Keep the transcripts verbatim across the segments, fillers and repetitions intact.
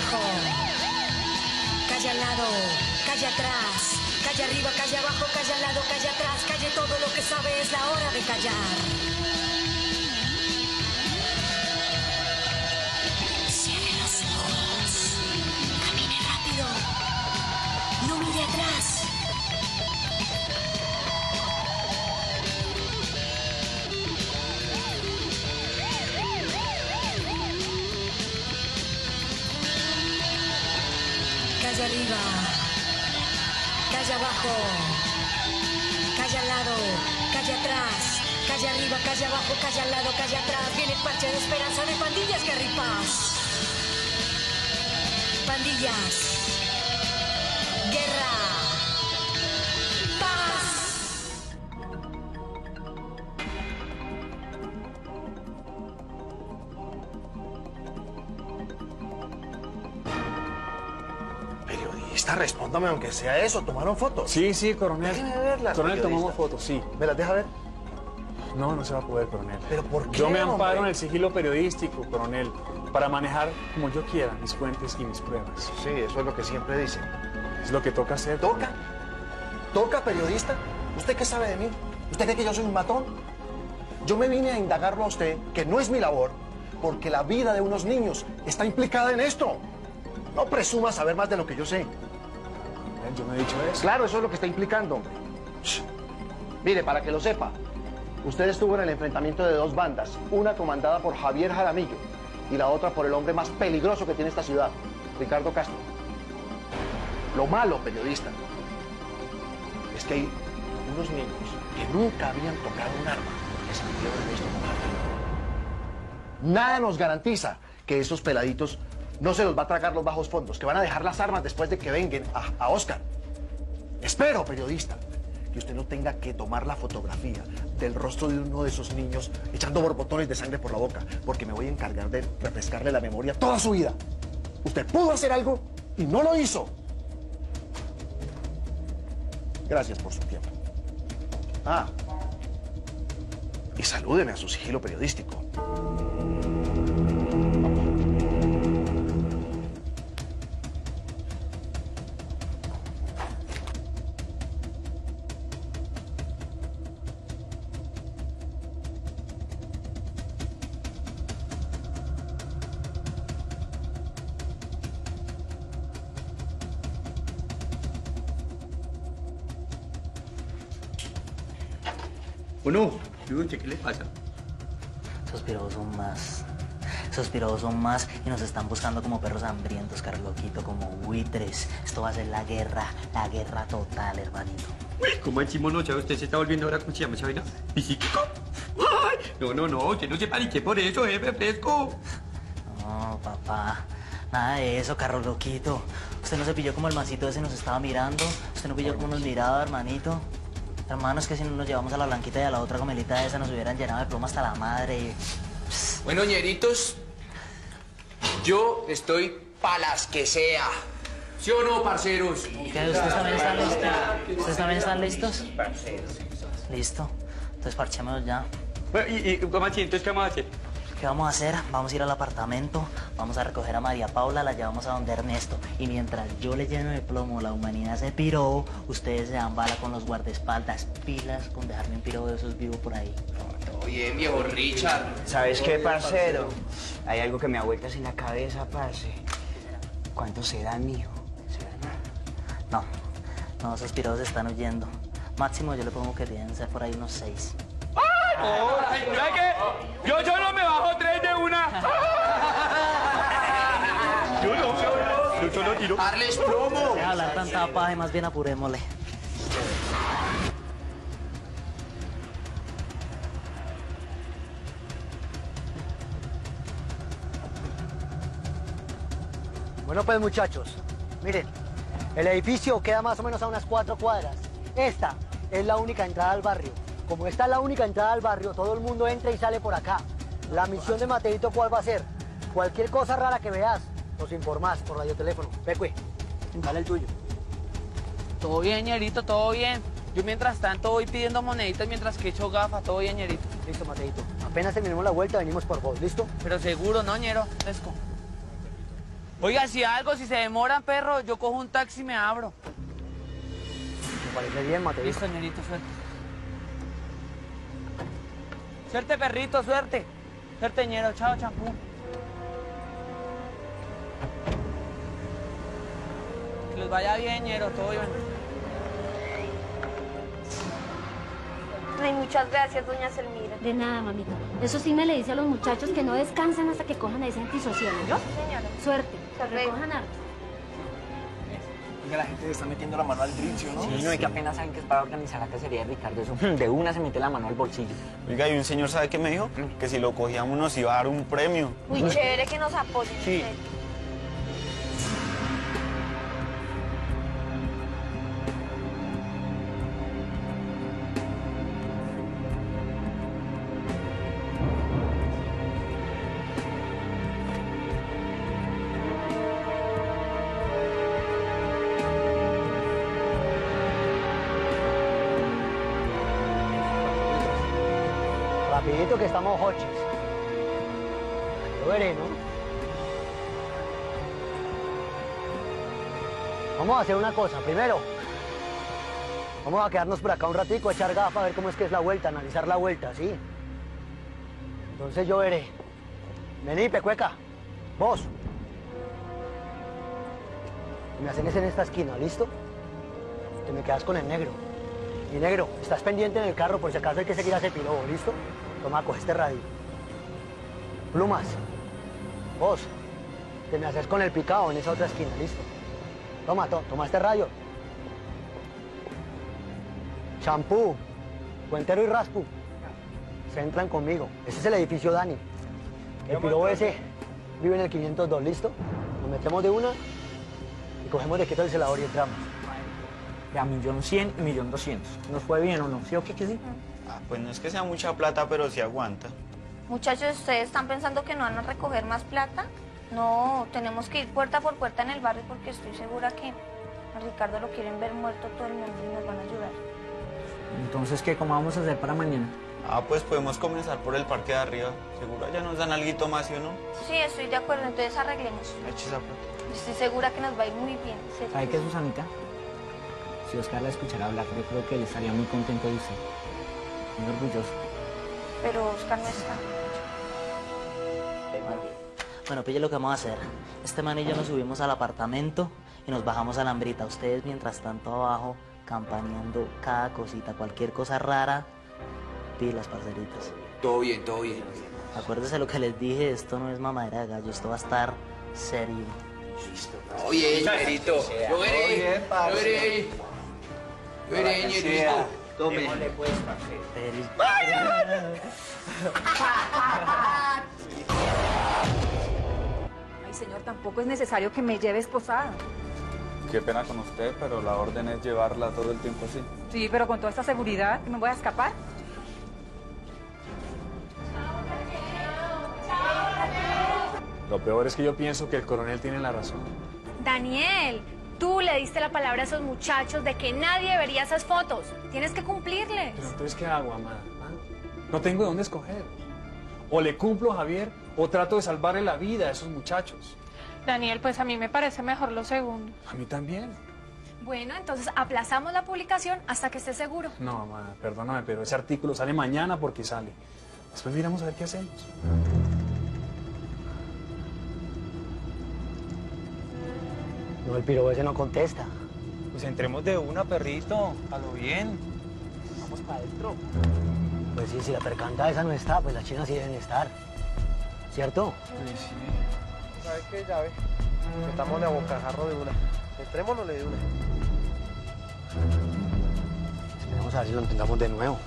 abajo, calle al lado, calle atrás, calle arriba, calle abajo, calle al lado, calle atrás, calle todo lo que sabe, es la hora de callar. Cierre los ojos, camine rápido, no mire atrás. Calle arriba, calle abajo, calle al lado, calle atrás, calle arriba, calle abajo, calle al lado, calle atrás. Viene el parche de esperanza de Pandillas Guerra y Paz. Pandillas, guerra, paz. Periodista, respóndame aunque sea eso. ¿Tomaron fotos? Sí, sí, coronel. Déjeme verlas, Coronel, periodista. tomamos fotos, sí. ¿Me las deja ver? No, no se va a poder, coronel. ¿Pero por qué, Yo me amparo hombre? en el sigilo periodístico, coronel, para manejar como yo quiera mis fuentes y mis pruebas. Sí, eso es lo que siempre dicen. Es lo que toca hacer. ¿Toca? ¿Toca, periodista? ¿Usted qué sabe de mí? ¿Usted cree que yo soy un matón? Yo me vine a indagarlo a usted, que no es mi labor, porque la vida de unos niños está implicada en esto. No presuma saber más de lo que yo sé. Coronel, yo no he dicho eso. Claro, eso es lo que está implicando, hombre. Shh. Mire, para que lo sepa, usted estuvo en el enfrentamiento de dos bandas, una comandada por Javier Jaramillo y la otra por el hombre más peligroso que tiene esta ciudad, Ricardo Castro. Lo malo, periodista, es que hay unos niños que nunca habían tocado un arma que se metieron en esto con Javier. Nada nos garantiza que esos peladitos no se los va a tragar los bajos fondos, que van a dejar las armas después de que vengan a, a Oscar. Espero, periodista, que usted no tenga que tomar la fotografía del rostro de uno de esos niños echando borbotones de sangre por la boca, porque me voy a encargar de refrescarle la memoria toda su vida. Usted pudo hacer algo y no lo hizo. Gracias por su tiempo. Ah, y salúdeme a su sigilo periodístico. Bueno, ¿qué le pasa? Esos pirados son más. Esos pirados son más y nos están buscando como perros hambrientos, Carloquito, como buitres. Esto va a ser la guerra, la guerra total, hermanito. Uy, ¿cómo así, mono? ¿Ya usted se está volviendo ahora, cómo se llama esa vaina? ¿Psíquico? ¡Ay! No, no, no, usted no se panique por eso, eh, refresco. No, papá. Nada de eso, Carloquito. Usted no se pilló como el masito ese nos estaba mirando. Usted no pilló como nos miraba, hermanito. Hermano, es que si no nos llevamos a la blanquita y a la otra gomelita esa nos hubieran llenado de plomo hasta la madre y... Bueno, ñeritos, yo estoy pa' las que sea. ¿Sí o no, parceros? ¿Qué? ¿Ustedes también están listos? ¿Ustedes también están listos? Listo. Entonces parchémonos ya. Bueno, y, y ¿cómo así? Entonces, ¿qué vamos a hacer? ¿Qué vamos a hacer? Vamos a ir al apartamento, vamos a recoger a María Paula, la llevamos a donde Ernesto. Y mientras yo le lleno de plomo, la humanidad se piró, ustedes se dan bala con los guardaespaldas. Pilas con dejarme un piro de esos vivos por ahí. Todo bien, viejo Richard. ¿Sabes qué, parcero? Hay algo que me ha vuelto así en la cabeza, parce. ¿Cuánto será, mijo? No, no, esos pirados están huyendo. Máximo yo le pongo que deben ser por ahí unos seis. Oh, ¿sabes qué? Yo solo me bajo tres de una. Yo no, yo solo tiro. Darles plomo. Deja hablar tanta paja y más bien apurémosle. Bueno, pues, muchachos, miren, el edificio queda más o menos a unas cuatro cuadras. Esta es la única entrada al barrio. Como esta es la única entrada al barrio, todo el mundo entra y sale por acá. La misión de Mateito, ¿cuál va a ser? Cualquier cosa rara que veas, nos informás por radioteléfono. Pecue, dale el tuyo. Todo bien, ñerito, todo bien. Yo mientras tanto voy pidiendo moneditas mientras que echo gafa, todo bien, ñerito. Listo, Mateito. Apenas terminemos la vuelta, venimos por vos, ¿listo? Pero seguro, ¿no, ñero? Fresco. Oiga, si algo, si se demoran, perro, yo cojo un taxi y me abro. Me parece bien, Mateo. Listo, ñerito, suerte. Suerte, perrito, suerte. Suerte, ñero. Chao, champú. Que les vaya bien, ñero. Todo bien. Ay, muchas gracias, doña Selmira. De nada, mamita. Eso sí me le dice a los muchachos que no descansan hasta que cojan a ese antisocial, ¿no? Sí, señora. Suerte. Que recojan harto. Oiga, la gente le está metiendo la mano al tricio, ¿no? Sí, no, es que apenas saben que es para organizar la cacería de Ricardo. Eso, de una se mete la mano al bolsillo. Oiga, y un señor, ¿sabe qué me dijo? Que si lo cogíamos nos iba a dar un premio. Muy chévere que nos apoyen. Sí. Rapidito que estamos hoches. Yo veré, ¿no? Vamos a hacer una cosa. Primero, vamos a quedarnos por acá un ratico, echar gafas, a ver cómo es que es la vuelta, analizar la vuelta, ¿sí? Entonces yo veré. Vení, Pecueca. Vos. Me hacen en esta esquina, ¿listo? Te me quedas con el negro. Y negro, estás pendiente en el carro por si acaso hay que seguir a ese pirobo, ¿listo? Toma, coge este radio. Plumas, vos, te me haces con el picado en esa otra esquina, ¿listo? Toma, to, toma este radio. Champú, Cuentero y Raspu, se entran conmigo. Ese es el edificio Dani. El pirobo ese vive en el quinientos dos, ¿listo? Nos metemos de una y cogemos de quieto el celador y entramos. Ya, millón cien y millón doscientos. ¿Nos fue bien o no? ¿Sí o qué que sí? Ah, pues no es que sea mucha plata, pero sí aguanta. Muchachos, ¿ustedes están pensando que no van a recoger más plata? No, tenemos que ir puerta por puerta en el barrio porque estoy segura que a Ricardo lo quieren ver muerto todo el mundo y nos van a ayudar. Entonces, ¿qué? ¿Cómo vamos a hacer para mañana? Ah, pues podemos comenzar por el parque de arriba. Seguro ya nos dan alguito más, ¿sí o no? Sí, estoy de acuerdo, entonces arreglemos. Eche esa plata. Estoy segura que nos va a ir muy bien. ¿Cierto? ¿Sabe qué, Susanita? Si Oscar la escuchara hablar, yo creo que él estaría muy contento de usted. Muy orgulloso. Pero Oscar no está. Bueno, pille lo que vamos a hacer. Este man y yo nos subimos al apartamento y nos bajamos a la hambrita. Ustedes, mientras tanto, abajo, campaneando cada cosita, cualquier cosa rara, pilas, parceritas. Todo bien, todo bien. Acuérdense lo que les dije, esto no es mamadera de gallo, esto va a estar serio. Oye, ñerito. Yo veré. Yo veré. Yo veré, ñerito. Tome. pues, parce. Ay, señor, tampoco es necesario que me lleve esposada. Qué pena con usted, pero la orden es llevarla todo el tiempo así. Sí, pero con toda esta seguridad, ¿me voy a escapar? Lo peor es que yo pienso que el coronel tiene la razón. Daniel, tú le diste la palabra a esos muchachos de que nadie vería esas fotos. Tienes que cumplirles. Pero entonces, ¿qué hago, amada? ¿Ah? No tengo de dónde escoger. O le cumplo a Javier, o trato de salvarle la vida a esos muchachos. Daniel, pues a mí me parece mejor lo segundo. A mí también. Bueno, entonces aplazamos la publicación hasta que esté seguro. No, amada, perdóname, pero ese artículo sale mañana porque sale. Después miramos a ver qué hacemos. No, el pirobo ese no contesta. Pues entremos de una, perrito. A lo bien. Vamos para adentro. Pues sí, si la percanta esa no está, pues las chinas sí deben estar. ¿Cierto? Sí, sí. ¿Sabes qué, llave? Estamos de bocajarro de una. Entrémonos de una. Esperemos a ver si lo intentamos de nuevo.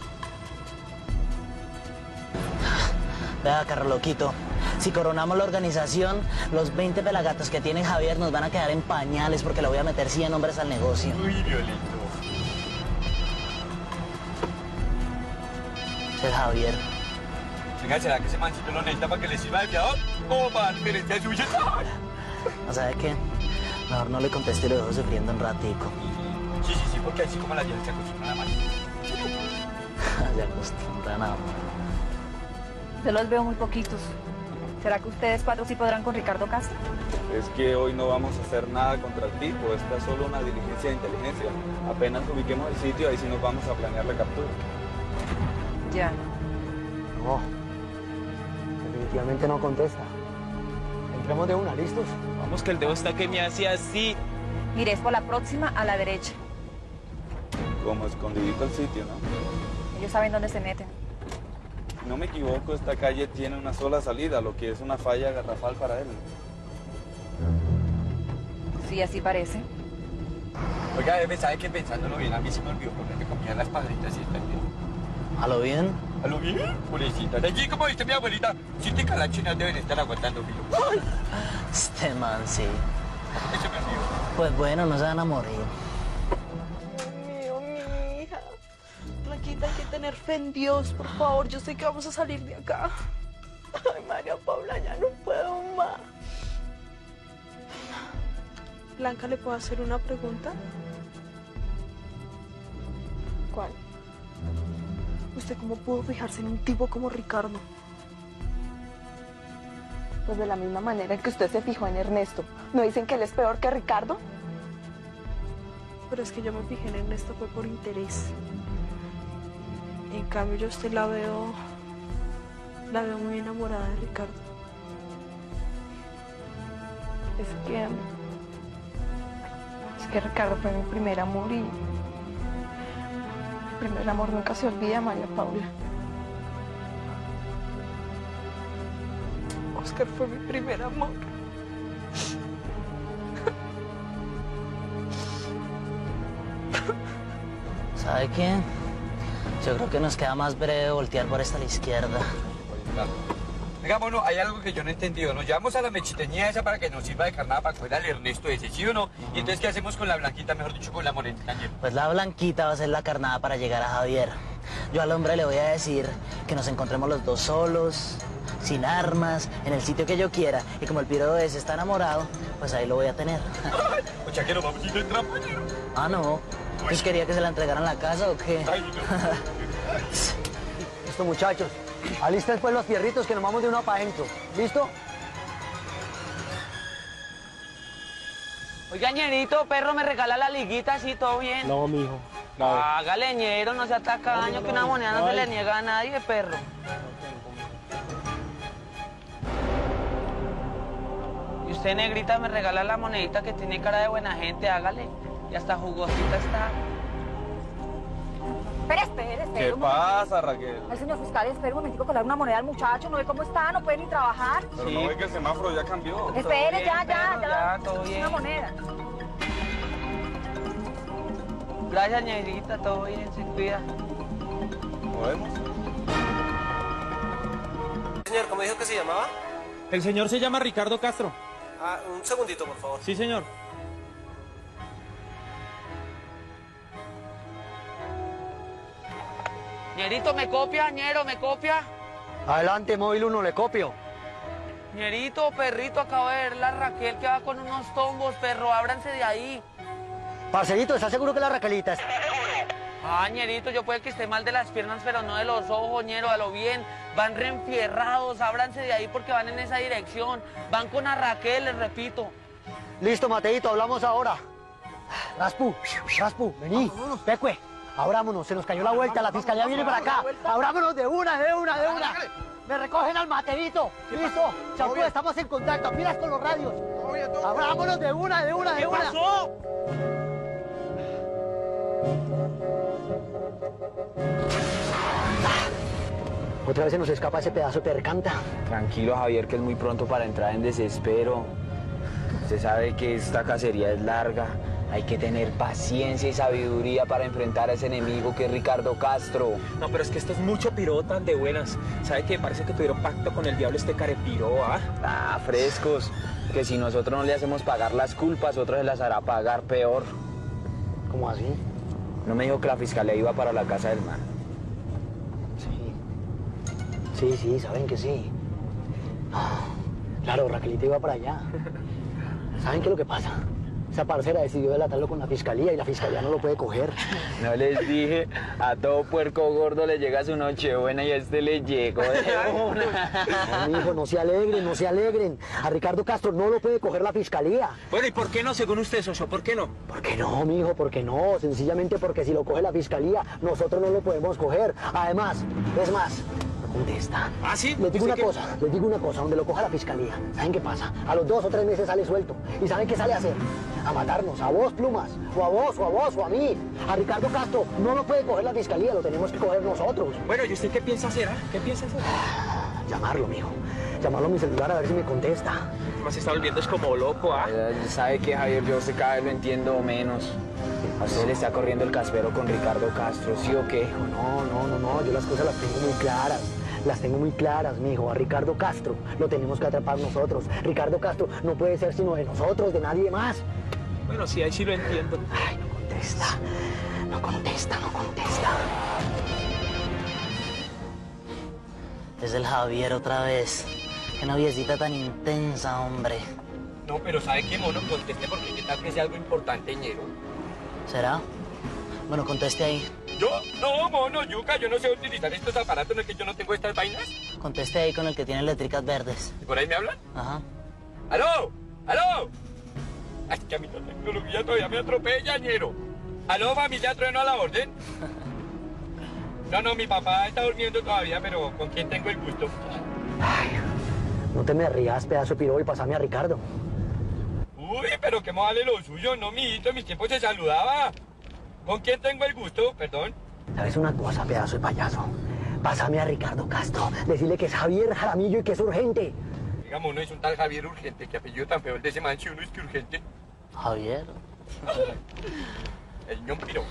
Vea, Carloquito, si coronamos la organización, los veinte pelagatos que tiene Javier nos van a quedar en pañales porque le voy a meter cien hombres al negocio. Uy, violento. Ese es Javier. Venga, ¿será que ese mancito lo necesita para que le sirva de fiador? ¿O para diferencia suya? ¿No sabe qué? Mejor no le conteste y lo dejo sufriendo un ratico. Sí, sí, sí, porque así como la lleva se acostumbra a la mano. Se acostumbra nada. Yo los veo muy poquitos. ¿Será que ustedes cuatro sí podrán con Ricardo Castro? Es que hoy no vamos a hacer nada contra el tipo, esta es solo una diligencia de inteligencia. Apenas ubiquemos el sitio, ahí sí nos vamos a planear la captura. Ya. No. Definitivamente no contesta. Entremos de una, ¿listos? Vamos, que el dedo está que me hace así. Mire, es por la próxima a la derecha. Como escondidito el sitio, ¿no? Ellos saben dónde se meten. Si no me equivoco, esta calle tiene una sola salida, lo que es una falla garrafal para él. Sí, así parece. Oiga, me sabe que pensándolo bien, a mí se me olvidó ponerme comida en las padritas y está bien. ¿A lo bien? ¿A lo bien? Pobrecita. De allí, como dice mi abuelita, siete calachinas deben estar aguantando filo. ¡Ay! Este man, sí. Eso me olvidó. Pues bueno, no se van a morir. Dios mío, mi hija. Blanquita, hay que tener fe en Dios, por favor. Yo sé que vamos a salir de acá. Ay, María Paula, ya no puedo más. Blanca, ¿le puedo hacer una pregunta? ¿Cuál? ¿Usted cómo pudo fijarse en un tipo como Ricardo? Pues de la misma manera en que usted se fijó en Ernesto. ¿No dicen que él es peor que Ricardo? Pero es que yo me fijé en Ernesto fue por interés. En cambio yo a usted la veo... La veo muy enamorada de Ricardo. Es que... Es que Ricardo fue mi primer amor y... Mi primer amor nunca se olvida, María Paula. Oscar fue mi primer amor. ¿Sabe qué? Yo creo que nos queda más breve voltear por esta a la izquierda. Venga, mono, hay algo que yo no he entendido. Nos llevamos a la mechiteñía esa para que nos sirva de carnada para coger al Ernesto ese, ¿sí o no? Y entonces, ¿qué hacemos con la blanquita, mejor dicho, con la morenita? Pues la blanquita va a ser la carnada para llegar a Javier. Yo al hombre le voy a decir que nos encontremos los dos solos, sin armas, en el sitio que yo quiera. Y como el piro ese está enamorado, pues ahí lo voy a tener. O sea que nos vamos a ir en trampa, ¿no? Ah, no. ¿Pues quería que se la entregaran en la casa o qué? Ay, no. Listo, muchachos. Alisten pues los fierritos que nos vamos de uno para adentro. ¿Listo? Oiga, ñerito, perro, ¿me regala la liguita así, todo bien? No, mijo. Nada. Hágale, ñero, no se ataca daño, que una moneda no se le niega a nadie, perro. Y usted, negrita, me regala la monedita que tiene cara de buena gente, hágale. Y hasta jugosita está. Espere, espere, espere. ¿Qué pasa, Raquel? El señor fiscal, espere un momentico con darle una moneda al muchacho. ¿No ve cómo está? ¿No puede ni trabajar? Pero no ve que el semáforo ya cambió. Espere, bien, ya, ya, perro, ya. ya, todo bien. Una moneda. Gracias, ñerita, todo bien, se cuida. ¿Nos vemos? Señor, ¿cómo dijo que se llamaba? El señor se llama Ricardo Castro. Ah, un segundito, por favor. Sí, señor. Ñerito, ¿me copia? Ñero, ¿me copia? Adelante, móvil uno, le copio. Ñerito, perrito, acabo de ver la Raquel que va con unos tombos, perro, ábranse de ahí. Parcerito, ¿estás seguro que la Raquelita? Ah, ñerito, yo puede que esté mal de las piernas, pero no de los ojos, ñero, a lo bien. Van reenfierrados, ábranse de ahí porque van en esa dirección. Van con a Raquel, les repito. Listo, Mateito, hablamos ahora. Raspu, Raspu, vení. Pecue, abrámonos, se nos cayó la vuelta, la fiscalía viene para acá. Abrámonos de una, de una, de una. Me recogen al Mateito. Listo, Champú, estamos en contacto, pilas con los radios. Abrámonos de una, de una, de una. ¿Qué pasó? Otra vez se nos escapa ese pedazo de percanta. Tranquilo, Javier, que es muy pronto para entrar en desespero. Usted sabe que esta cacería es larga. Hay que tener paciencia y sabiduría para enfrentar a ese enemigo que es Ricardo Castro. No, pero es que esto es mucho pirotas de buenas. ¿Sabe qué? Parece que tuvieron pacto con el diablo este carepiro, ¿ah? Ah, frescos. Que si nosotros no le hacemos pagar las culpas, otro se las hará pagar peor. ¿Cómo así? No me dijo que la fiscalía iba para la casa del man. Sí, sí, saben que sí. Claro, Raquelita iba para allá. ¿Saben qué es lo que pasa? Esa parcera decidió delatarlo con la fiscalía y la fiscalía no lo puede coger. No les dije, a todo puerco gordo le llega su nochebuena y a este le llegó de una. No, mijo, no se alegren, no se alegren. A Ricardo Castro no lo puede coger la fiscalía. Bueno, ¿y por qué no, según usted, socio? ¿Por qué no? ¿Por qué no, mijo? ¿Por qué no? Sencillamente porque si lo coge la fiscalía, nosotros no lo podemos coger. Además, es más, no contesta. ¿Ah, sí? Les digo una qué? cosa, les digo una cosa, donde lo coja la fiscalía, ¿saben qué pasa? A los dos o tres meses sale suelto. ¿Y saben qué sale a hacer? A matarnos, a vos, Plumas, o a vos, o a vos, o a mí. A Ricardo Castro no lo puede coger la fiscalía, lo tenemos que coger nosotros. Bueno, ¿y usted qué piensa hacer, ah? ¿Qué piensa hacer? Llamarlo, mijo. Llamarlo a mi celular a ver si me contesta. Más se está volviendo es como loco, ¿ah? ¿Sabe qué, Javier? Yo sé cada vez lo entiendo menos. A usted le está corriendo el caspero con Ricardo Castro, ¿sí o qué? No, no, no, no, yo las cosas las tengo muy claras. Las tengo muy claras, mijo. A Ricardo Castro lo tenemos que atrapar nosotros. Ricardo Castro no puede ser sino de nosotros, de nadie más. Bueno, sí, ahí sí lo entiendo. Ay, no contesta. No contesta, no contesta. Es el Javier otra vez. Qué noviecita tan intensa, hombre. No, pero ¿sabe qué, mono? Conteste porque qué tal que sea algo importante, ñero. ¿Será? Bueno, conteste ahí. ¿Yo? No, mono, yuca, yo no sé utilizar estos aparatos, no es que yo no tengo estas vainas. Conteste ahí con el que tiene letricas verdes. ¿Y por ahí me hablan? Ajá. ¡Aló! ¡Aló! Ay, que a mí la tecnología todavía me atropella, ñero. ¿Aló, mami, ya trueno a la orden? No, no, mi papá está durmiendo todavía, pero ¿con quién tengo el gusto? Ay, no te me rías, pedazo de piro, y pasame a Ricardo. Uy, pero que me vale lo suyo, no, mijito, en mis tiempos se saludaba. ¿Con quién tengo el gusto? Perdón. ¿Sabes una cosa, pedazo de payaso? Pásame a Ricardo Castro. Decirle que es Javier Jaramillo y que es urgente. Digamos, no es un tal Javier urgente, que apellido tan feo el de ese man, si uno es que urgente. Javier. El ñón piro.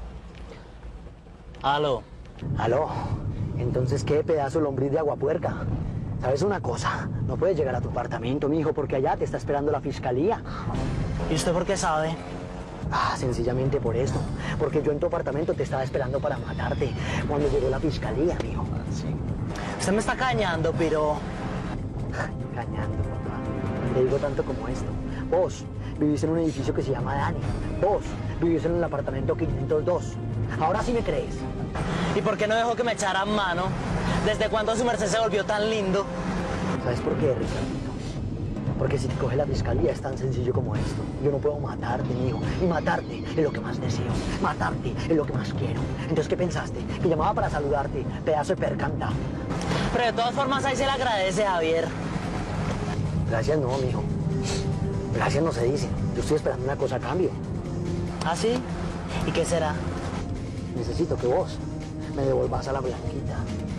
Aló. Aló. Entonces, ¿qué pedazo de lombriz de aguapuerca? ¿Sabes una cosa? No puedes llegar a tu apartamento, mijo, porque allá te está esperando la fiscalía. ¿Y usted por qué sabe? Ah, sencillamente por eso. Porque yo en tu apartamento te estaba esperando para matarte cuando llegó la fiscalía, mijo. Sí. Usted me está cañando, pero... Cañando, papá. Te digo tanto como esto. Vos vivís en un edificio que se llama Dani. Vos vivís en el apartamento quinientos dos. Ahora sí me crees. ¿Y por qué no dejó que me echaran mano? ¿Desde cuándo su merced se volvió tan lindo? ¿Sabes por qué, Ricardito? Porque si te coge la fiscalía es tan sencillo como esto. Yo no puedo matarte, mijo. Y matarte es lo que más deseo. Matarte es lo que más quiero. Entonces, ¿qué pensaste? Que llamaba para saludarte, pedazo de percanta. Pero de todas formas ahí se le agradece, Javier. Gracias no, mijo. Gracias no se dice. Yo estoy esperando una cosa a cambio. ¿Ah, sí? ¿Y qué será? Necesito que vos me devolvas a la Blanquita.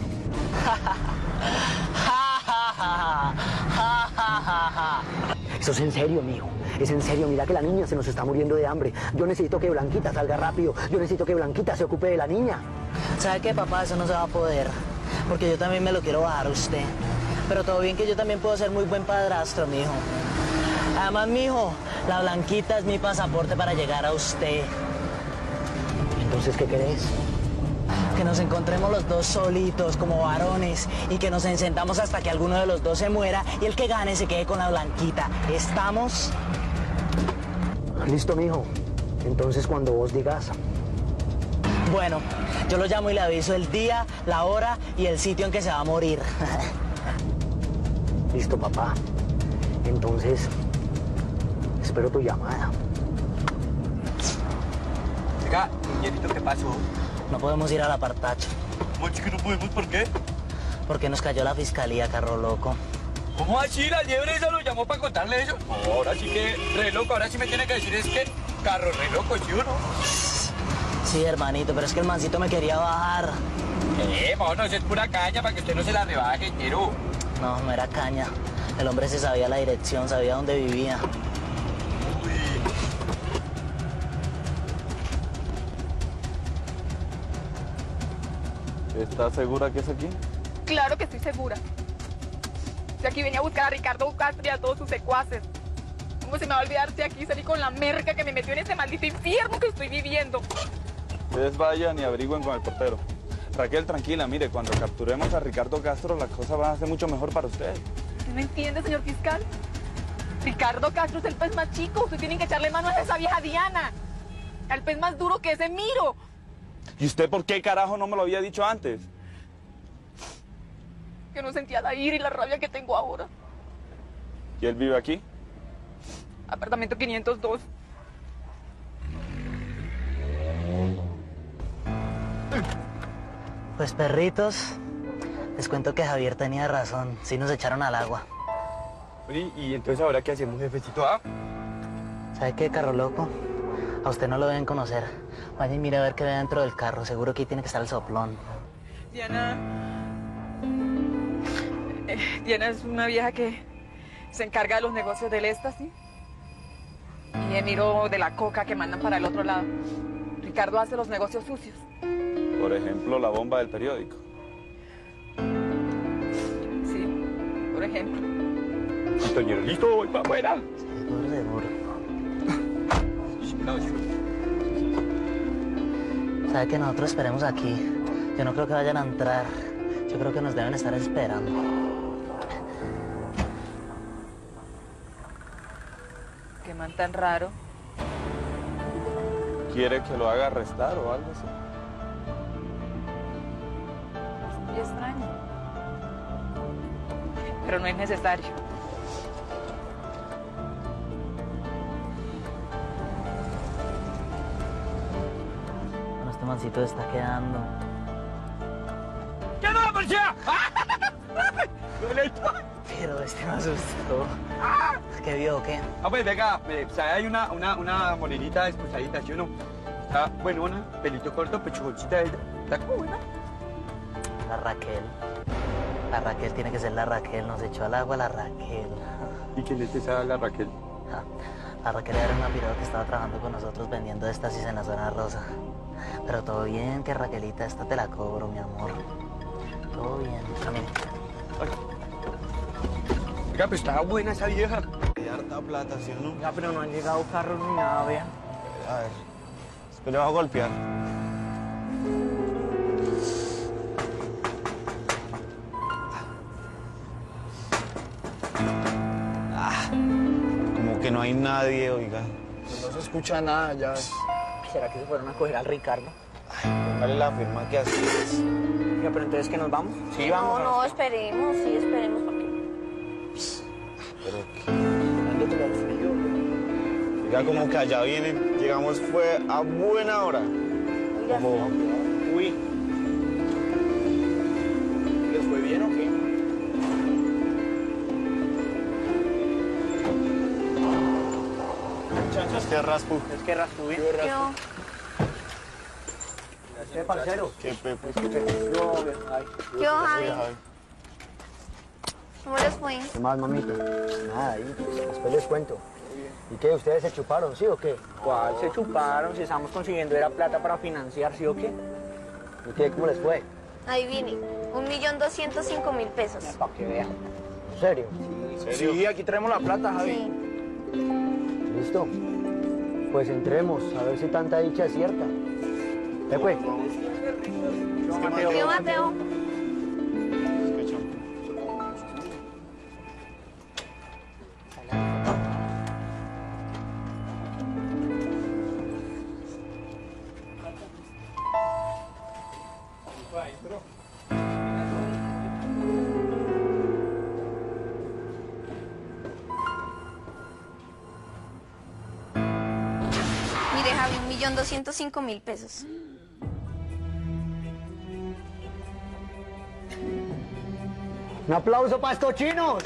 Eso es en serio, mijo. Es en serio. Mira que la niña se nos está muriendo de hambre. Yo necesito que Blanquita salga rápido. Yo necesito que Blanquita se ocupe de la niña. ¿Sabe qué, papá? Eso no se va a poder. Porque yo también me lo quiero bajar a usted. Pero todo bien que yo también puedo ser muy buen padrastro, mijo. Además, mijo, la Blanquita es mi pasaporte para llegar a usted. Entonces, ¿qué querés? Que nos encontremos los dos solitos como varones y que nos encendamos hasta que alguno de los dos se muera y el que gane se quede con la Blanquita. ¿Estamos? Listo, mijo. Entonces, cuando vos digas... Bueno, yo lo llamo y le aviso el día, la hora y el sitio en que se va a morir. Listo, papá. Entonces, espero tu llamada. Venga, ñerito, ¿qué pasó? No podemos ir al apartacho. Mochi, que no podemos, ¿por qué? Porque nos cayó la fiscalía, carro loco. ¿Cómo así? ¿La liebre esa lo llamó para contarle eso? No, ahora sí que re loco, ahora sí me tiene que decir es que carro re loco, ¿sí o no? Sí, hermanito, pero es que el mancito me quería bajar. Eh, mono, eso es pura caña para que usted no se la rebaje, ñero. No, no era caña. El hombre se sabía la dirección, sabía dónde vivía. ¿Estás segura que es aquí? Claro que estoy segura. Si aquí venía a buscar a Ricardo Castro y a todos sus secuaces. ¿Cómo se me va a olvidar si aquí salí con la merca que me metió en ese maldito infierno que estoy viviendo? Ustedes vayan y averigüen con el portero. Raquel, tranquila, mire, cuando capturemos a Ricardo Castro, las cosas van a ser mucho mejor para ustedes. ¿No entiende, señor fiscal? Ricardo Castro es el pez más chico. Usted tiene que echarle mano a esa vieja Diana. Al pez más duro que ese Miro. ¿Y usted por qué carajo no me lo había dicho antes? Que no sentía la ira y la rabia que tengo ahora. ¿Y él vive aquí? Apartamento quinientos dos. Pues perritos, les cuento que Javier tenía razón. Sí nos echaron al agua. Oye, ¿y entonces ahora qué hacemos, jefecito? ¿Ah? ¿Sabe qué, carro loco? A usted no lo deben conocer. Vaya y mire a ver qué ve dentro del carro. Seguro que ahí tiene que estar el soplón. Diana... Eh, Diana es una vieja que se encarga de los negocios del éxtasis. Y Emiro de la coca que mandan para el otro lado. Ricardo hace los negocios sucios. Por ejemplo, la bomba del periódico. Sí, por ejemplo. Toñero, listo, voy para afuera. Seguro, seguro. ¿Sabe que nosotros esperemos aquí? Yo no creo que vayan a entrar. Yo creo que nos deben estar esperando. Qué man tan raro. ¿Quiere que lo haga arrestar o algo así? Es muy extraño. Pero no es necesario. Bueno, este mancito está quedando. ¿Qué no la policía? Pero este me asustó. ¿Qué vio o qué? Ah, pues venga, eh, o sea, hay una, una, una morenita esposadita, ¿sí o no? Está buenona, pelito corto, pechugoncita, está como buena. La Raquel. La Raquel tiene que ser la Raquel. Nos echó al agua la Raquel. ¿Y quién es esa, la Raquel? Ah, la Raquel era una pirata que estaba trabajando con nosotros vendiendo éxtasis en la zona rosa. Pero todo bien, que Raquelita, esta te la cobro, mi amor. Todo bien. Camine. Oiga, pues estaba buena esa vieja. Qué harta plata, ¿sí o no? Ya, pero no han llegado carros ni nada, vea. A ver, después le va a golpear. Ah, como que no hay nadie, oiga. No se escucha nada, ya. ¿Será que se fueron a coger al Ricardo? Póngale la firma que así es. Ya, pero entonces, ¿que nos vamos? Sí, no, vamos. no, esperemos, sí, esperemos porque... Pero qué... Oiga, como que allá vienen, llegamos fue a buena hora. Como... Uy. ¿Les fue bien o qué? Es que raspo. Es que raspo bien. Yo... ¿Qué, parcero? ¿Qué, Pepe? Yo, ay. Yo, Javi. ¿Cómo les fue? ¿Qué más, mamita? Nada, ahí, pues, después les cuento. ¿Y qué? ¿Ustedes se chuparon, sí o qué? ¿Cuál se chuparon? Si estamos consiguiendo era plata para financiar, ¿sí o qué? ¿Y qué? ¿Cómo les fue? Adivine, un millón doscientos cinco mil pesos. Para que vean. ¿En serio? Sí, aquí traemos la plata, Javi. Sí. ¿Listo? Pues entremos, a ver si tanta dicha es cierta. ¿Qué fue? Yo, Mateo. Mire, Javi, un millón doscientos cinco mil pesos. Un aplauso para estos chinos.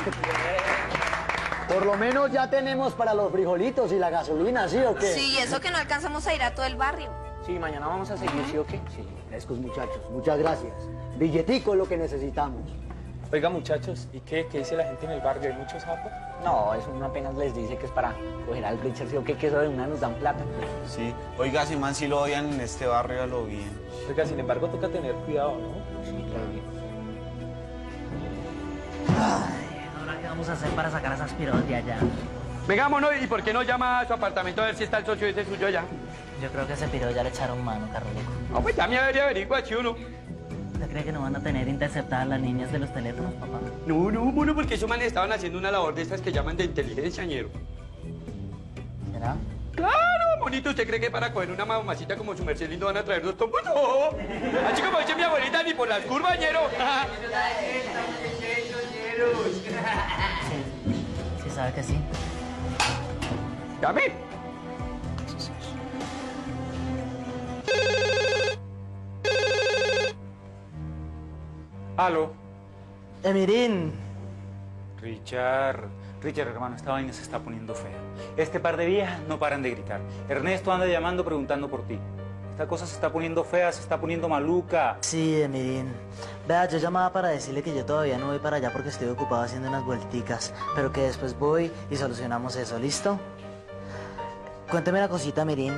Por lo menos ya tenemos para los frijolitos y la gasolina, ¿sí o qué? Sí, eso que no alcanzamos a ir a todo el barrio. Sí, mañana vamos a seguir, ¿sí o qué? Sí, frescos muchachos, muchas gracias. Billetico es lo que necesitamos. Oiga, muchachos, ¿y qué? ¿Qué dice la gente en el barrio? ¿Hay muchos sapos? No, eso uno apenas les dice que es para coger al Richard, ¿sí o qué? Que eso de una nos dan plata. Sí, oiga, si man, si lo odian en este barrio, a lo bien. Oiga, sin embargo, toca tener cuidado, ¿no? Sí, claro. Ay, ¿ahora qué vamos a hacer para sacar a esas pirotas de allá? Vengámonos, ¿y por qué no llama a su apartamento a ver si está el socio ese suyo allá? Yo creo que ese piro ya le echaron mano, carro loco. Ah, pues ya me debería averiguar, si uno. ¿Usted cree que no van a tener interceptadas las niñas de los teléfonos, papá? No, no, mono, porque esos manes estaban haciendo una labor de estas que llaman de inteligencia, ñero. ¿Será? Claro, monito, ¿usted cree que para coger una mamacita como su merced lindo van a traer dos tombos? No. Así como dice mi abuelita, ni por las curvas, ñero. Sí, sabe que sí. Llame. Aló. Emirín. Richard, Richard, hermano, esta vaina se está poniendo fea. Este par de viejas no paran de gritar. Ernesto anda llamando preguntando por ti. Esta cosa se está poniendo fea, se está poniendo maluca. Sí, Emirín. Vea, yo llamaba para decirle que yo todavía no voy para allá porque estoy ocupado haciendo unas vuelticas, pero que después voy y solucionamos eso, ¿listo? Cuénteme una cosita, Emirín.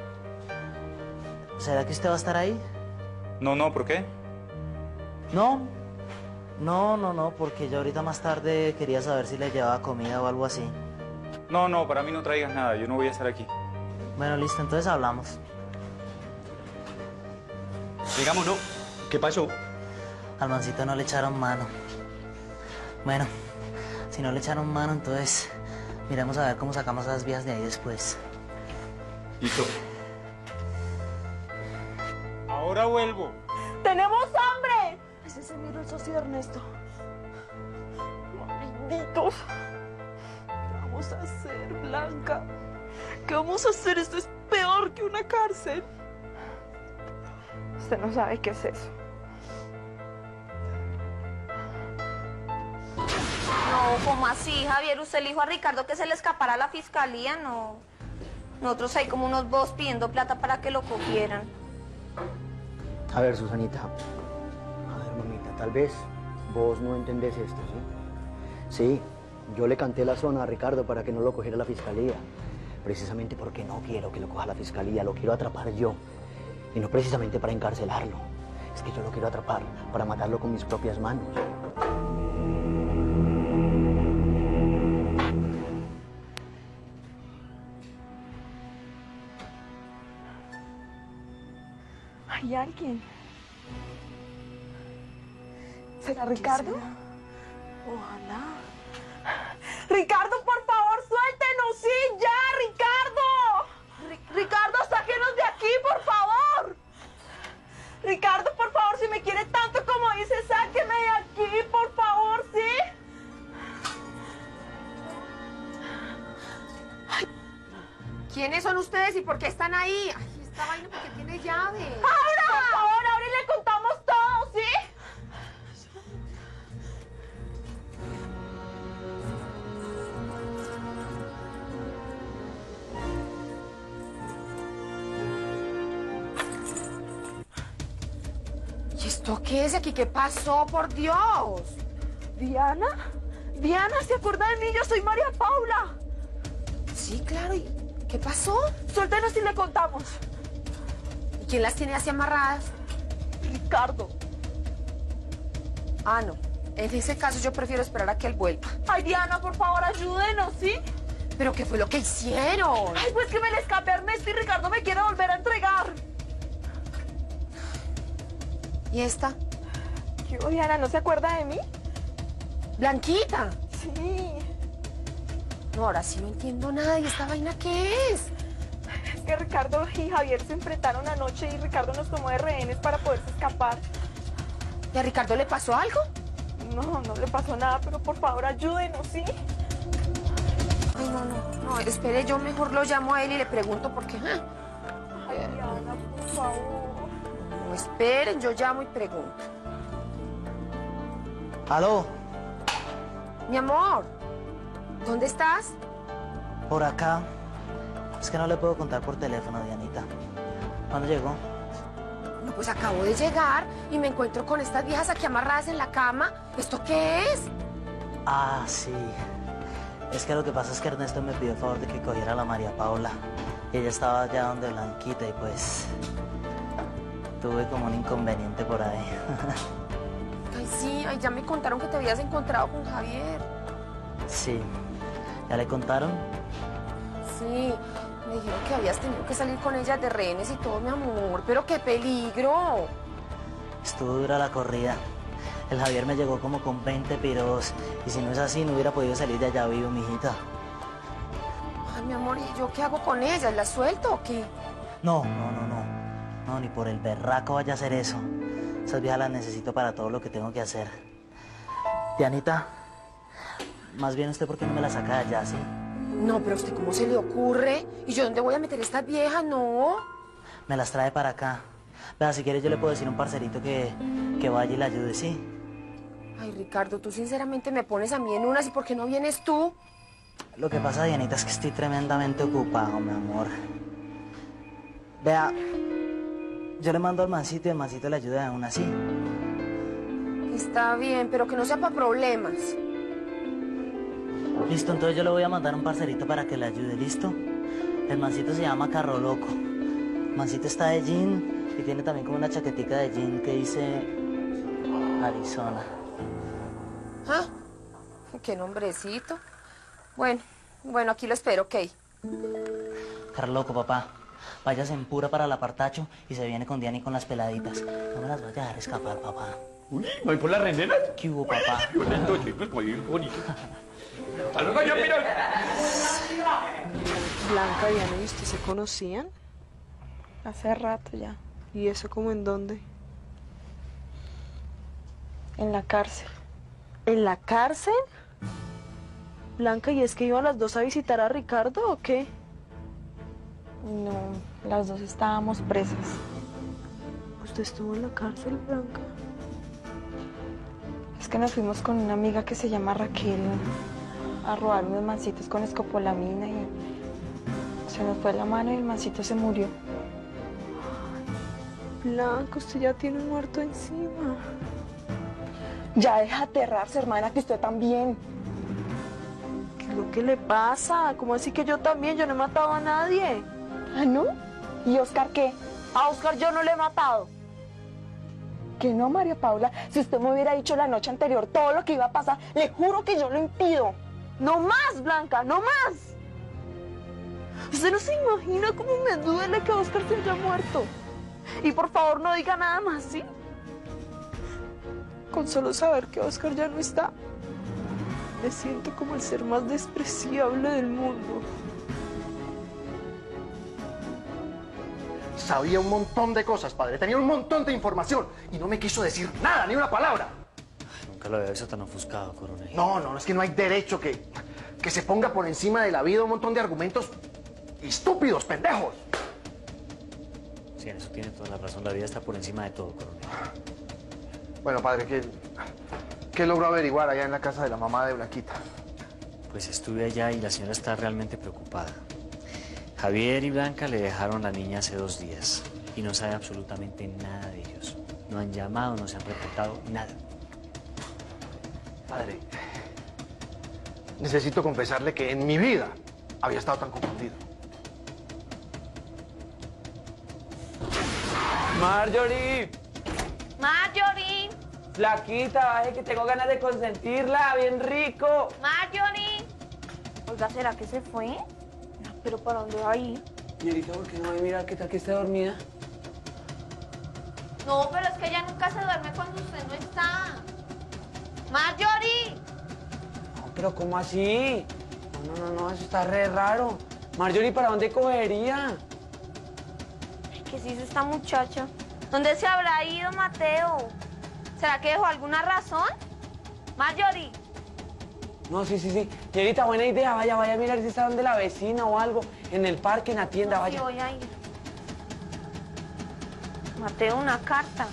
¿Será que usted va a estar ahí? No, no, ¿por qué? No. No, no, no, porque yo ahorita más tarde quería saber si le llevaba comida o algo así. No, no, para mí no traigas nada, yo no voy a estar aquí. Bueno, listo, entonces hablamos. Digamos, no. ¿Qué pasó? Al mancito no le echaron mano. Bueno, si no le echaron mano, entonces miremos a ver cómo sacamos a las viejas de ahí después. Listo. Ahora vuelvo. ¡Tenemos hambre! Ese se miró el socio de Ernesto. Malditos. ¿Qué vamos a hacer, Blanca? ¿Qué vamos a hacer? Esto es peor que una cárcel. Usted no sabe qué es eso. No, ¿cómo así, Javier? ¿Usted le dijo a Ricardo que se le escapara a la fiscalía? No. Nosotros ahí como unos bobos pidiendo plata para que lo cogieran. A ver, Susanita. A ver, mamita, tal vez vos no entendés esto, ¿sí? Sí, yo le canté la zona a Ricardo para que no lo cogiera la fiscalía. Precisamente porque no quiero que lo coja la fiscalía, lo quiero atrapar yo. Y no precisamente para encarcelarlo. Es que yo lo quiero atrapar para matarlo con mis propias manos. ¿Hay alguien? ¿Será Ricardo? Ojalá. ¡Ricardo, por favor, suéltenos! ¡Sí, ya, Ricardo! Ri- ¡Ricardo, sáquenos de aquí, por favor! ¡Ricardo, por favor, si me quiere tanto como dice, sáqueme de aquí, por favor, ¿sí? Ay. ¿Quiénes son ustedes y por qué están ahí? Ay, esta vaina porque tiene llave. ¡Ahora! Por favor, ahora y le contamos todo, ¿sí? ¿Y esto qué es aquí? ¿Qué pasó, por Dios? ¿Diana? Diana, ¿se acuerda de mí? Yo soy María Paula. Sí, claro. ¿Y qué pasó? Suéltenos y le contamos. ¿Y quién las tiene así amarradas? Ricardo. Ah, no. En ese caso yo prefiero esperar a que él vuelva. Ay, Diana, por favor, ayúdenos, ¿sí? ¿Pero qué fue lo que hicieron? Ay, pues que me le escapé a Ernesto y Ricardo me quiere volver a entregar. ¿Y esta? ¿Qué, Diana, no se acuerda de mí? ¿Blanquita? Sí. No, ahora sí no entiendo nada. ¿Y esta vaina qué es? Es que Ricardo y Javier se enfrentaron anoche y Ricardo nos tomó de rehenes para poderse escapar. ¿Y a Ricardo le pasó algo? No, no le pasó nada, pero por favor ayúdenos, ¿sí? Ay, no, no, no, espere, yo mejor lo llamo a él y le pregunto por qué. ¿eh? Ay, Diana, por favor. No, esperen, yo llamo y pregunto. ¿Aló? Mi amor, ¿dónde estás? Por acá. Es que no le puedo contar por teléfono, Dianita. ¿Cuándo llegó? No, pues acabo de llegar y me encuentro con estas viejas aquí amarradas en la cama. ¿Esto qué es? Ah, sí. Es que lo que pasa es que Ernesto me pidió el favor de que cogiera a la María Paula. Y ella estaba allá donde Blanquita y pues... tuve como un inconveniente por ahí. Ay, sí, ay, ya me contaron que te habías encontrado con Javier. Sí. ¿Ya le contaron? Sí, me dijeron que habías tenido que salir con ella de rehenes y todo, mi amor. Pero qué peligro. Estuvo dura la corrida. El Javier me llegó como con veinte piros. Y si no es así, no hubiera podido salir de allá vivo, mijita. Ay, mi amor, ¿y yo qué hago con ellas? ¿Las suelto o qué? No, no, no, no. No, ni por el berraco vaya a hacer eso. Esas viejas las necesito para todo lo que tengo que hacer. Dianita, más bien usted, ¿por qué no me la saca de allá, sí? No, pero a usted, ¿cómo se le ocurre? ¿Y yo dónde voy a meter a estas viejas? No. Me las trae para acá. Vea, si quieres yo le puedo decir a un parcerito que, que vaya y la ayude, ¿sí? Ay, Ricardo, tú sinceramente me pones a mí en unas, ¿y por qué no vienes tú? Lo que pasa, Dianita, es que estoy tremendamente ocupado, mi amor. Vea, yo le mando al mancito y el mancito le ayuda aún así. Está bien, pero que no sea para problemas. Listo, entonces yo le voy a mandar un parcerito para que le ayude, ¿listo? El mancito se llama Carro Loco. El mancito está de jean y tiene también como una chaquetica de jean que dice Arizona. ¿Ah? Qué nombrecito. Bueno, bueno, aquí lo espero, ok. Carro Loco, papá. Váyase en pura para el apartacho y se viene con Diana y con las peladitas. No me las vaya a dejar escapar, papá. Uy, ¿no hay por las renderas? ¿Qué hubo, papá? Violento, chicos, muy bonito. ¡Hasta luego, yo, mira! Blanca, Diana, ¿y usted se conocían? Hace rato ya. ¿Y eso como en dónde? En la cárcel. ¿En la cárcel? Blanca, ¿y es que iban las dos a visitar a Ricardo o qué? No, las dos estábamos presas. ¿Usted estuvo en la cárcel, Blanca? Es que nos fuimos con una amiga que se llama Raquel a robar unos mancitos con escopolamina y se nos fue la mano y el mancito se murió. Blanca, usted ya tiene un muerto encima. Ya deja de aterrarse, hermana, que usted también. ¿Qué es lo que le pasa? ¿Cómo así que yo también? Yo no he matado a nadie. ¿Ah, no? ¿Y Oscar qué? A Oscar yo no le he matado. Que no, María Paula. Si usted me hubiera dicho la noche anterior todo lo que iba a pasar, le juro que yo lo impido. No más, Blanca, no más. Usted no se imagina cómo me duele que Oscar se haya muerto. Y por favor no diga nada más, ¿sí? Con solo saber que Oscar ya no está, me siento como el ser más despreciable del mundo. Sabía un montón de cosas, padre. Tenía un montón de información y no me quiso decir nada, ni una palabra. Nunca lo había visto tan ofuscado, coronel. No, no, es que no hay derecho que, que se ponga por encima de la vida un montón de argumentos estúpidos, pendejos. Sí, en eso tiene toda la razón. La vida está por encima de todo, coronel. Bueno, padre, ¿qué, qué logró averiguar allá en la casa de la mamá de Blanquita? Pues estuve allá y la señora está realmente preocupada. Javier y Blanca le dejaron a la niña hace dos días y no sabe absolutamente nada de ellos. No han llamado, no se han reportado, nada. Padre, necesito confesarle que en mi vida había estado tan confundido. Marjorie, Marjorie, flaquita, baje que tengo ganas de consentirla, bien rico. Marjorie. Oiga, ¿será que se fue? ¿Pero para dónde va a ir? Señorita, ¿por qué no va a mirar qué tal que esté dormida? No, pero es que ella nunca se duerme cuando usted no está. ¡Marjorie! No, pero ¿cómo así? No, no, no, no, eso está re raro. Marjorie, ¿para dónde cogería? ¿Qué se hizo esta muchacha? ¿Dónde se habrá ido Mateo? ¿Será que dejó alguna razón? Marjorie. No, sí, sí, sí. Señorita, buena idea. Vaya, vaya a mirar si está donde la vecina o algo. En el parque, en la tienda, No, vaya. sí, voy a ir. Mateo, una carta.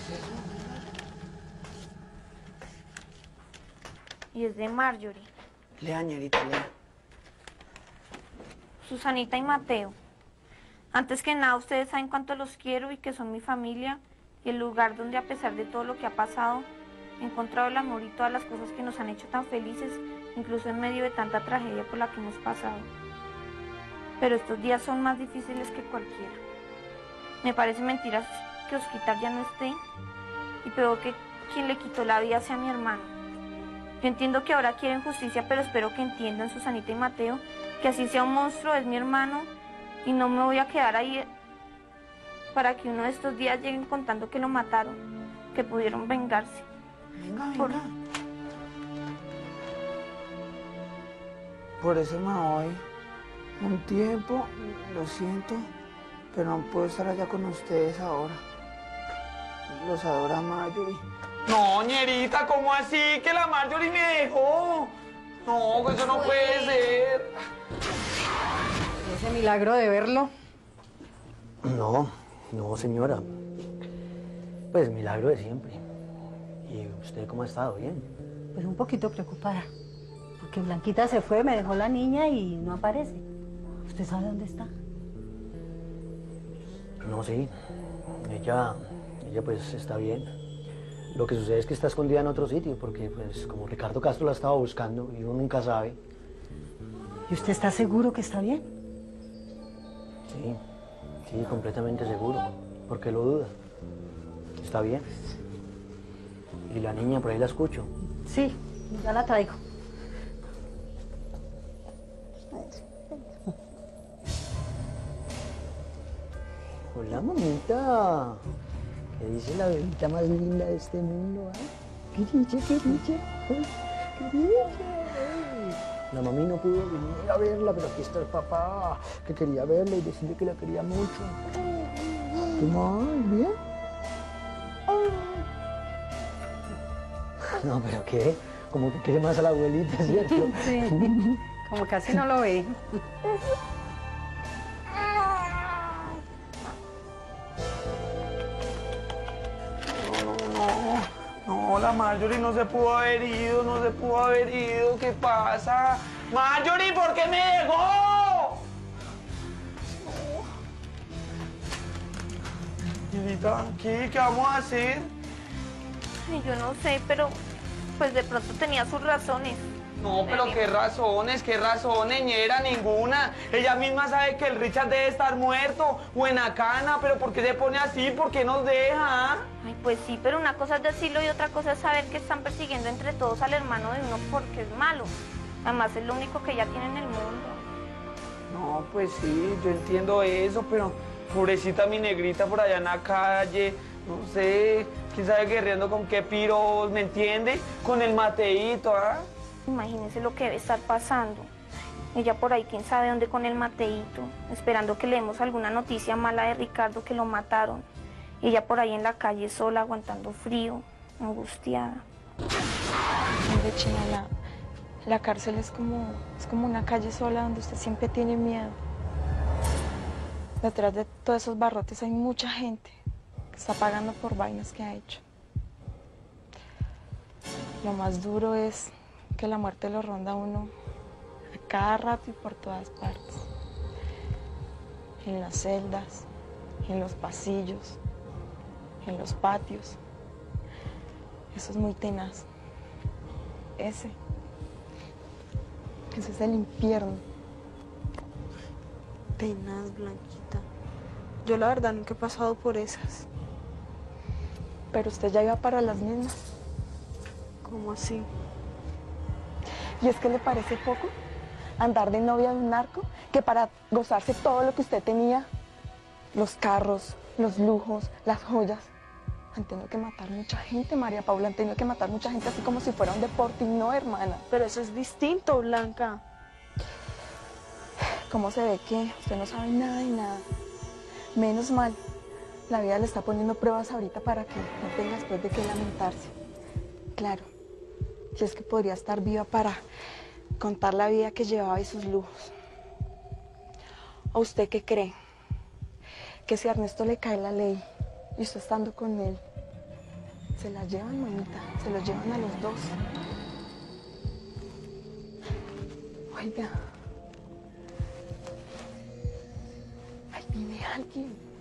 Y es de Marjorie. Lea, señorita, lea. Susanita y Mateo. Antes que nada, ustedes saben cuánto los quiero y que son mi familia y el lugar donde, a pesar de todo lo que ha pasado, he encontrado el amor y todas las cosas que nos han hecho tan felices, incluso en medio de tanta tragedia por la que hemos pasado. Pero estos días son más difíciles que cualquiera. Me parece mentira que Osquitar ya no esté y peor que quien le quitó la vida sea mi hermano. Yo entiendo que ahora quieren justicia, pero espero que entiendan, Susanita y Mateo, que así sea un monstruo, es mi hermano y no me voy a quedar ahí para que uno de estos días lleguen contando que lo mataron. que pudieron vengarse. Venga, Por- venga. Por eso me voy un tiempo, lo siento, pero no puedo estar allá con ustedes ahora. Los adora Marjorie. No, ñerita, ¿cómo así? Que la Marjorie me dejó. No, eso no puede ser. Ese milagro de verlo. No, no, señora. Pues milagro de siempre. ¿Y usted cómo ha estado? ¿Bien? Pues un poquito preocupada. Porque Blanquita se fue, me dejó la niña y no aparece. ¿Usted sabe dónde está? No, sí. Ella, ella pues está bien. Lo que sucede es que está escondida en otro sitio, porque pues como Ricardo Castro la estaba buscando y uno nunca sabe. ¿Y usted está seguro que está bien? Sí, sí, completamente seguro. ¿Por qué lo duda? Está bien. ¿Y la niña por ahí la escucho? Sí, ya la traigo. Hola, mamita. ¿Qué dice la bebita más linda de este mundo? ¿Eh? ¿Qué dice? ¿Qué dice? ¿Eh? ¿Qué dice? La mami no pudo venir a verla, pero aquí está el papá, que quería verla y decirle que la quería mucho. ¿Qué más? ¿Bien? No, pero ¿qué? Como que quiere más a la abuelita, ¿cierto? Sí, como casi no lo ve. No, la Marjorie no se pudo haber ido, no se pudo haber ido. ¿Qué pasa? Marjorie, ¿por qué me dejó? Ñerita, ¿qué? ¿Qué vamos a hacer? Ay, yo no sé, pero pues de pronto tenía sus razones. No, pero qué razones, qué razones, ñera, ninguna. Ella misma sabe que el Richard debe estar muerto o en la cana, pero ¿por qué se pone así? ¿Por qué nos deja? Ay, pues sí, pero una cosa es decirlo y otra cosa es saber que están persiguiendo entre todos al hermano de uno porque es malo. Además es lo único que ella tiene en el mundo. No, pues sí, yo entiendo eso, pero pobrecita mi negrita por allá en la calle, no sé, quién sabe guerreando con qué piros, ¿me entiende? Con el Mateito, ¿ah? Imagínense lo que debe estar pasando. Ella por ahí, quién sabe dónde con el Mateito, esperando que leemos alguna noticia mala de Ricardo que lo mataron. Y ella por ahí en la calle sola, aguantando frío, angustiada. Hombre, China, la, la cárcel es como, es como una calle sola donde usted siempre tiene miedo. Detrás de todos esos barrotes hay mucha gente que está pagando por vainas que ha hecho. Lo más duro es que la muerte lo ronda a uno a cada rato y por todas partes. En las celdas, en los pasillos, en los patios. Eso es muy tenaz. Ese. Ese es el infierno. Tenaz, Blanquita. Yo la verdad nunca he pasado por esas. Pero usted ya iba para las mismas. ¿Cómo así? ¿Y es que le parece poco andar de novia de un narco que para gozarse todo lo que usted tenía? Los carros, los lujos, las joyas. Han tenido que matar mucha gente, María Paula. Han tenido que matar mucha gente así como si fuera un deporte y no, hermana. Pero eso es distinto, Blanca. ¿Cómo se ve que usted no sabe nada de nada? Menos mal. La vida le está poniendo pruebas ahorita para que no tenga después de qué lamentarse. Claro. Si es que podría estar viva para contar la vida que llevaba y sus lujos. ¿O usted qué cree? Que si a Ernesto le cae la ley y usted estando con él, se la llevan, mamita, se los llevan a los dos. Oiga. Ahí viene alguien.